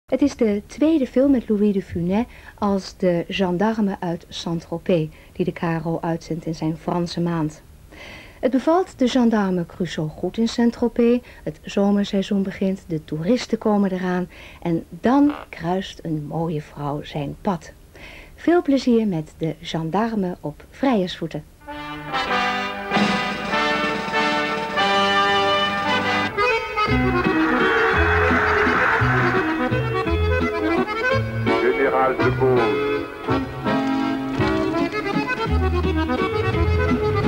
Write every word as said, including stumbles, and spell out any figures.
Het is de tweede film met Louis de Funès als de gendarme uit Saint-Tropez, die de K R O uitzendt in zijn Franse maand. Het bevalt de gendarme Cruchot goed in Saint-Tropez, het zomerseizoen begint, de toeristen komen eraan en dan kruist een mooie vrouw zijn pad. Veel plezier met de gendarme op vrijersvoeten. Général de Gaulle.